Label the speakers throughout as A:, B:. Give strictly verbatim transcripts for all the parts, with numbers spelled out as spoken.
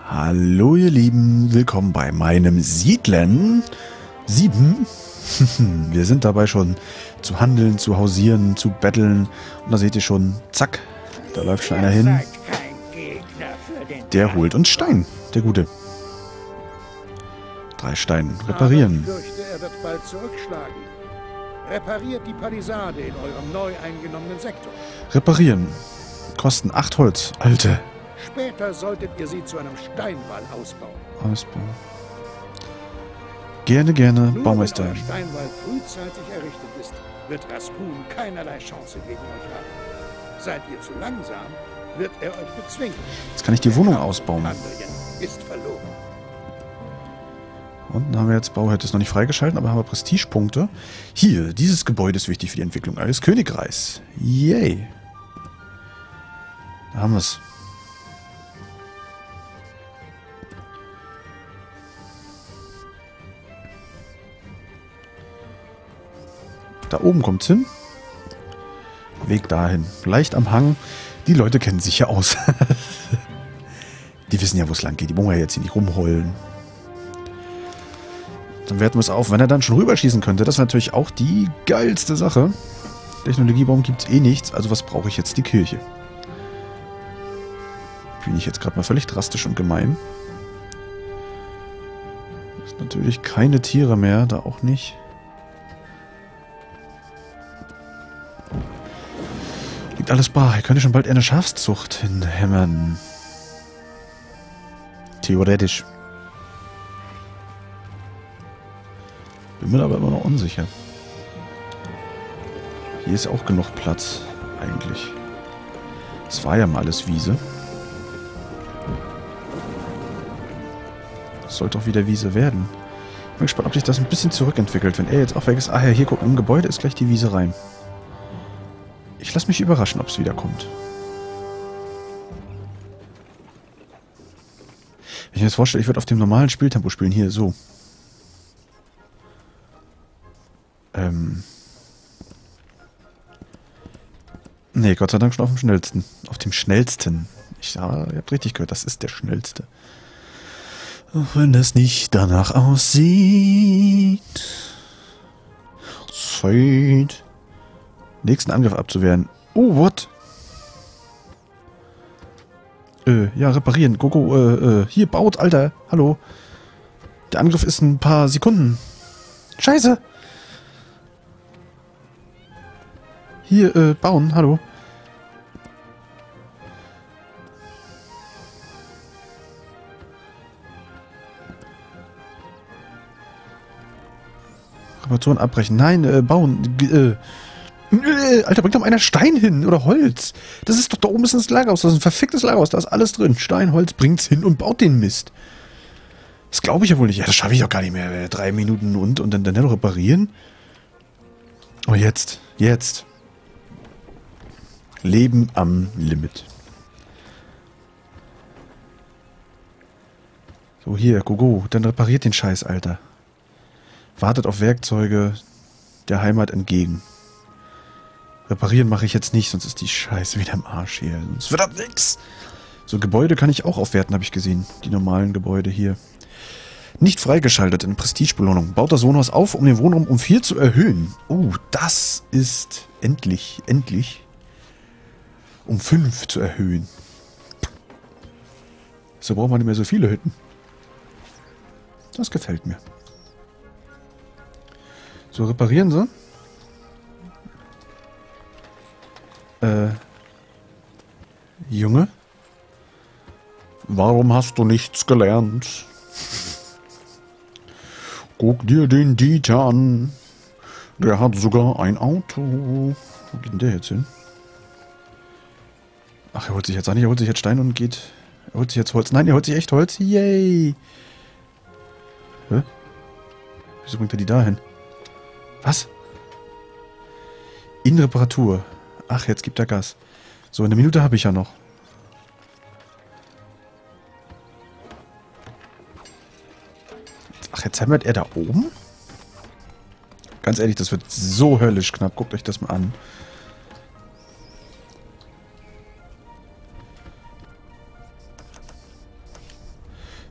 A: Hallo ihr Lieben, willkommen bei meinem Siedlen sieben. Wir sind dabei schon zu handeln, zu hausieren, zu betteln. Und da seht ihr schon, zack, da läuft schon einer hin. Der holt uns Stein, der Gute. Drei Steine, reparieren.
B: Aber ich fürchte, er wird bald zurückschlagen. Repariert die Palisade in eurem neu eingenommenen Sektor.
A: Reparieren. Kosten acht Holz, Alte.
B: Später solltet ihr sie zu einem Steinwall ausbauen.
A: Ausbauen. Gerne, gerne,
B: Nur
A: Baumeister.
B: wenn euer Steinwall frühzeitig errichtet ist, wird Rasputin keinerlei Chance gegen euch haben. Seid ihr zu langsam, wird er euch bezwingen.
A: Jetzt kann ich die Wohnung ausbauen.
B: Handeln ist verloren.
A: Unten haben wir jetzt Bauherde, ist noch nicht freigeschalten, aber haben wir Prestigepunkte. Hier, dieses Gebäude ist wichtig für die Entwicklung eines Königreichs. Yay. Da haben wir es. Da oben kommt es hin. Weg dahin. Leicht am Hang. Die Leute kennen sich ja aus. Die wissen ja, wo es lang geht. Die wollen ja jetzt hier nicht rumheulen. Dann werten wir es auf, wenn er dann schon rüberschießen könnte. Das ist natürlich auch die geilste Sache. Technologiebaum gibt es eh nichts. Also was brauche ich jetzt? Die Kirche. Bin ich jetzt gerade mal völlig drastisch und gemein. Ist natürlich keine Tiere mehr. Da auch nicht. Liegt alles bar. Hier könnte schon bald eine Schafszucht hinhämmern. Theoretisch. Bin mir aber immer noch unsicher. Hier ist auch genug Platz, eigentlich. Es war ja mal alles Wiese. Das sollte auch wieder Wiese werden. Ich bin gespannt, ob sich das ein bisschen zurückentwickelt. Wenn er jetzt auch weg ist. Ah ja, hier guck, im Gebäude ist gleich die Wiese rein. Ich lasse mich überraschen, ob es wieder kommt. Wenn ich mir jetzt vorstelle, ich würde auf dem normalen Spieltempo spielen. Hier, so. Ähm. Nee, Gott sei Dank schon auf dem schnellsten. Auf dem schnellsten. Ich, ja, ihr habt richtig gehört, das ist der schnellste. Auch wenn das nicht danach aussieht. Sweet. Nächsten Angriff abzuwehren. Oh, what? Äh, ja, reparieren. Gogo, äh, äh, hier, baut, Alter. Hallo. Der Angriff ist ein paar Sekunden. Scheiße. Hier, äh, bauen, hallo. Reparaturen abbrechen. Nein, äh, bauen. G äh. Äh, Alter, bringt doch mal einer Stein hin oder Holz. Das ist doch, da oben ist ein Lagerhaus. Das ist ein verficktes Lagerhaus. Da ist alles drin. Stein, Holz, bringt's hin und baut den Mist. Das glaube ich ja wohl nicht. Ja, das schaffe ich doch gar nicht mehr. Drei Minuten und, und dann, dann noch reparieren. Oh, jetzt. Jetzt. Leben am Limit. So, hier, Gogo. Dann repariert den Scheiß, Alter. Wartet auf Werkzeuge der Heimat entgegen. Reparieren mache ich jetzt nicht, sonst ist die Scheiße wieder im Arsch hier. Sonst wird das nix. So, Gebäude kann ich auch aufwerten, habe ich gesehen. Die normalen Gebäude hier. Nicht freigeschaltet in Prestigebelohnung. Baut das Wohnhaus auf, um den Wohnraum um vier zu erhöhen. Oh, das ist endlich, endlich. Um fünf zu erhöhen. So braucht man nicht mehr so viele Hütten. Das gefällt mir. So, reparieren Sie. Äh. Junge? Warum hast du nichts gelernt? Guck dir den Dieter an. Der hat sogar ein Auto. Wo geht denn der jetzt hin? Ach, er holt sich jetzt an. Er holt sich jetzt Stein und geht. Er holt sich jetzt Holz. Nein, er holt sich echt Holz. Yay! Hä? Wieso bringt er die da hin? Was? In Reparatur. Ach, jetzt gibt er Gas. So, eine Minute habe ich ja noch. Ach, jetzt hämmert er da oben? Ganz ehrlich, das wird so höllisch knapp. Guckt euch das mal an.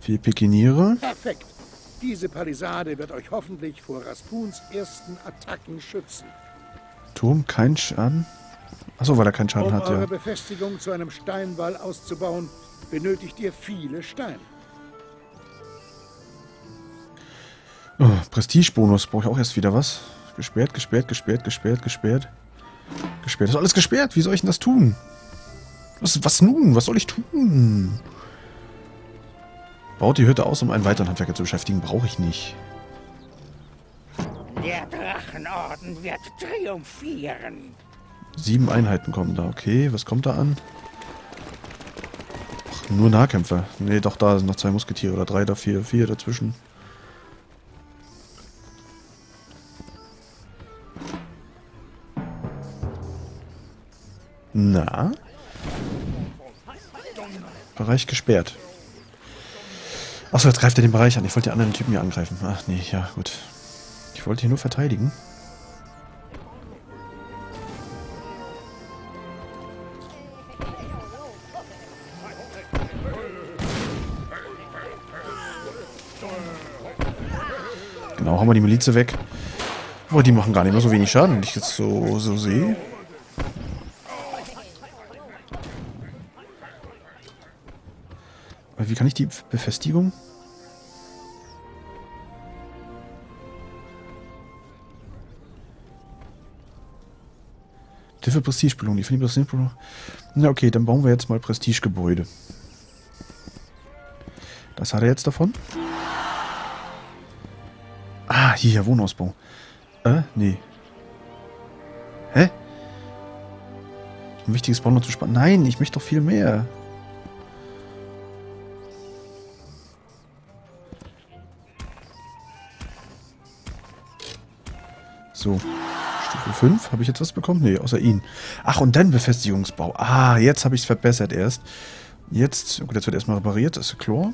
A: Vier Pikiniere.
B: Perfekt. Diese Palisade wird euch hoffentlich vor Raspuns ersten Attacken schützen.
A: Turm, kein Schaden. Achso, weil er keinen Schaden
B: um
A: hat,
B: eure
A: ja.
B: Befestigung zu einem Steinwall auszubauen, benötigt ihr viele Steine.
A: Oh, Prestigebonus. Brauche ich auch erst wieder was. Gesperrt, gesperrt, gesperrt, gesperrt, gesperrt. Gesperrt. Ist alles gesperrt. Wie soll ich denn das tun? Was, was nun? Was soll ich tun? Baut die Hütte aus, um einen weiteren Handwerker zu beschäftigen. Brauche ich nicht.
C: Der Drachenorden wird triumphieren.
A: Sieben Einheiten kommen da. Okay, was kommt da an? Ach, nur Nahkämpfer. Nee, doch, da sind noch zwei Musketiere. Oder drei, da vier, vier dazwischen. Na? Bereich gesperrt. Achso, jetzt greift er den Bereich an. Ich wollte die anderen Typen hier angreifen. Ach nee, ja, gut. Ich wollte hier nur verteidigen. Genau, haben wir die Miliz weg. Aber die machen gar nicht mehr so wenig Schaden, wenn ich jetzt so, so sehe. Wie kann ich die Befestigung? Für Prestigebelohnung. Die finde ich Prestigebelohnung. Na okay, dann bauen wir jetzt mal Prestigegebäude. Das hat er jetzt davon. Ah, hier, Wohnausbau. Äh, nee. Hä? Ein wichtiges Bauen noch zu sparen. Nein, ich möchte doch viel mehr. So. Stufe fünf. Habe ich jetzt was bekommen? Nee, außer ihn. Ach, und dann Befestigungsbau. Ah, jetzt habe ich es verbessert erst. Jetzt, gut, jetzt wird erstmal repariert. Das ist Chlor.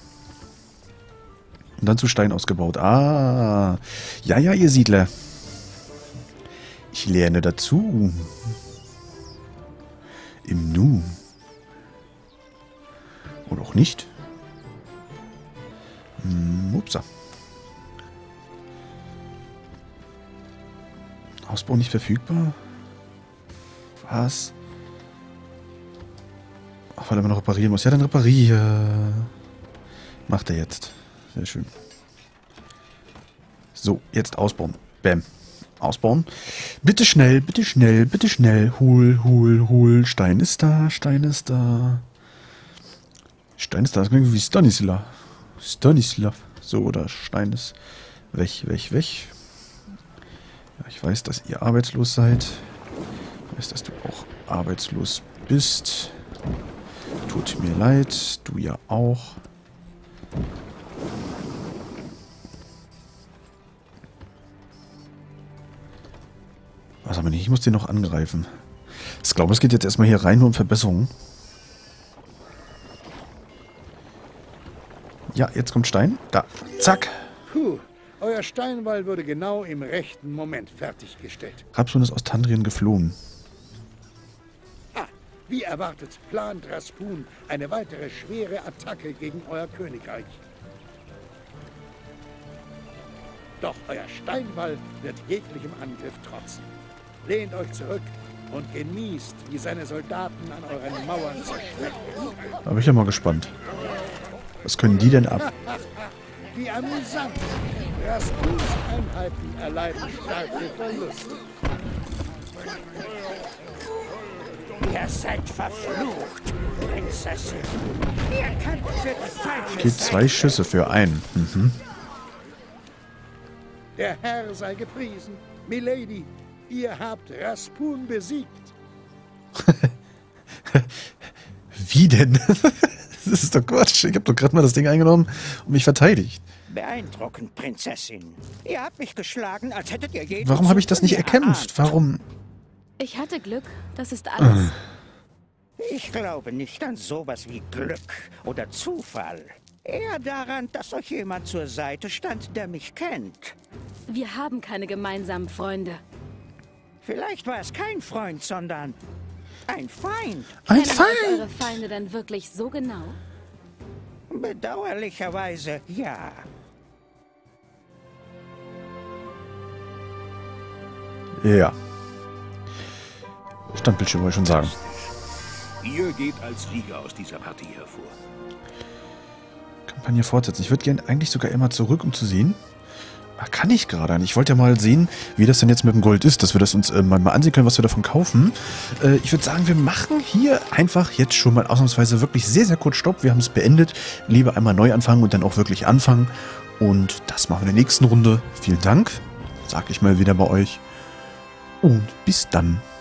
A: Und dann zu Stein ausgebaut. Ah. Ja, ja, ihr Siedler. Ich lerne dazu. Im Nu. Oder auch nicht. Hm, upsa. Ausbau nicht verfügbar? Was? Ach, weil er noch reparieren muss. Ja, dann repariere. Macht er jetzt. Sehr schön. So, jetzt ausbauen. Bäm. Ausbauen. Bitte schnell, bitte schnell, bitte schnell. Hol, hol, hol. Stein ist da, Stein ist da. Stein ist da. Das klingt wie Stanislav. Stanislav. So, oder Stein ist weg, weg, weg. Ja, ich weiß, dass ihr arbeitslos seid. Ich weiß, dass du auch arbeitslos bist. Tut mir leid. Du ja auch. Was aber nicht, ich muss den noch angreifen. Ich glaube, es geht jetzt erstmal hier rein nur um Verbesserungen. Ja, jetzt kommt Stein. Da. Zack.
B: Puh, euer Steinwall wurde genau im rechten Moment fertiggestellt.
A: Raspun ist aus Tandrien geflohen.
B: Ah, wie erwartet, plant Raspun eine weitere schwere Attacke gegen euer Königreich. Doch euer Steinwall wird jeglichem Angriff trotzen. Lehnt euch zurück und genießt, wie seine Soldaten an euren Mauern zerschrecken.
A: Da bin ich ja mal gespannt. Was können die denn ab?
B: Wie amüsant. Raspuns Einheiten erleiden starke Verluste.
C: Ihr seid verflucht, Prinzessin. Ihr kämpft für die falsche
A: Geht zwei Schüsse für einen. Mhm.
B: Der Herr sei gepriesen. Milady, ihr habt Raspun besiegt.
A: Wie denn? Das ist doch Quatsch. Ich habe doch gerade mal das Ding eingenommen und mich verteidigt.
C: Beeindruckend, Prinzessin. Ihr habt mich geschlagen, als hättet ihr jeden
A: Warum habe ich das
C: Zug
A: nicht
C: von mir
A: erkämpft?
C: erahnt.
A: Warum?
D: Ich hatte Glück. Das ist alles.
C: Ich glaube nicht an sowas wie Glück oder Zufall. Eher daran, dass euch jemand zur Seite stand, der mich kennt.
D: Wir haben keine gemeinsamen Freunde.
C: Vielleicht war es kein Freund, sondern ein Feind.
A: Ein
D: Kennen euch
A: Feind!
D: eure Feinde denn wirklich so genau?
C: Bedauerlicherweise, ja.
A: Ja. Standbildschirm wollte ich schon sagen.
E: Ihr geht als Sieger aus dieser Partie hervor.
A: Kampagne fortsetzen. Ich würde gerne eigentlich sogar immer zurück, um zu sehen. Ach, kann ich gerade nicht. Ich wollte ja mal sehen, wie das denn jetzt mit dem Gold ist, dass wir das uns äh, mal, mal ansehen können, was wir davon kaufen. Äh, ich würde sagen, wir machen hier einfach jetzt schon mal ausnahmsweise wirklich sehr, sehr kurz Stopp. Wir haben es beendet. Lieber einmal neu anfangen und dann auch wirklich anfangen. Und das machen wir in der nächsten Runde. Vielen Dank. Sag ich mal wieder bei euch. Und bis dann.